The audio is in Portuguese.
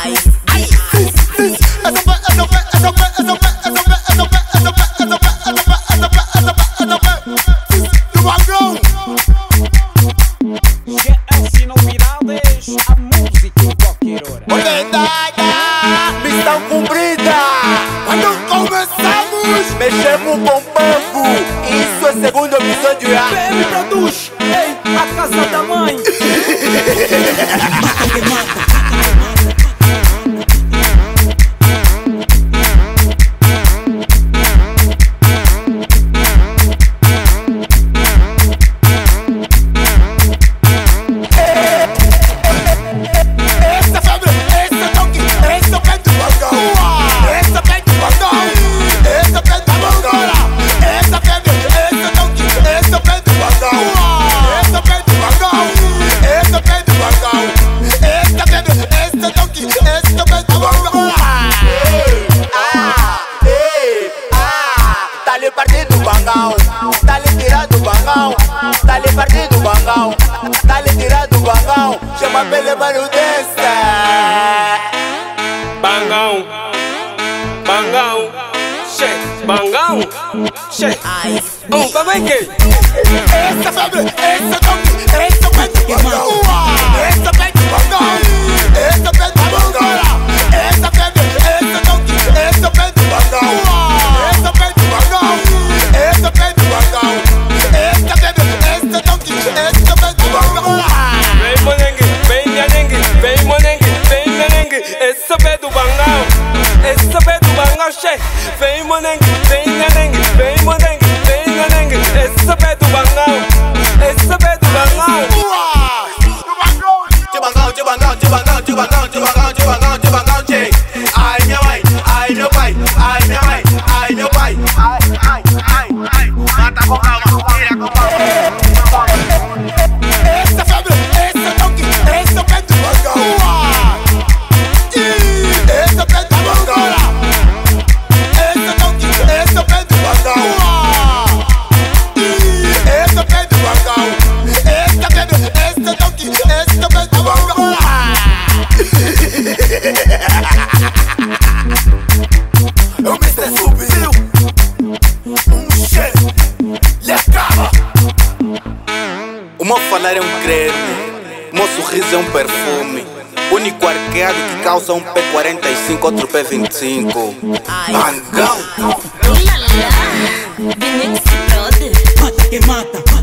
Missão cumprida. Quando começamos, mexemos com o bambu. Isso é segundo episódio. PM produz, ei, a casa da mãe. Partido bangão, tá lhe tirado bangão, tá lhe partido bangão, tá lhe tirado bangão, chama pela manutenção. Bangão, bangão, che, bangão, che. Tá bem que? Essa febre, essa toque, essa pede bangão, essa pede bangão, essa pede bangão, essa febre, essa toque, essa pede bangão, essa pede bangão. Essa pede bangão, essa bebe, essa toque, essa pede bangão. Vem monengue, vem nhanengue, vem monengue, vem nhanengue. Essa pede bangão, essa pede bangão, che. Vem monengue, vem nhanengue, vem monengue, vem nhanengue. Essa pede bangão, essa pede bangão. Tibangão, che. Ai minha mãe, ai meu pai, ai minha mãe, ai meu pai. Mata com calma, tira com calma. Essa febre, essa toque, essa pede bangão. Essa pede bangão. Essa toque, essa pede bangão. Essa pede bangão. Essa febre, essa toque, essa pede bangão. Eu me sei subiu. O meu falar é um creme, o meu sorriso é um perfume. Único arqueado que causa um P45, outro P25. Bangão! Vinix Brother. Mata que mata.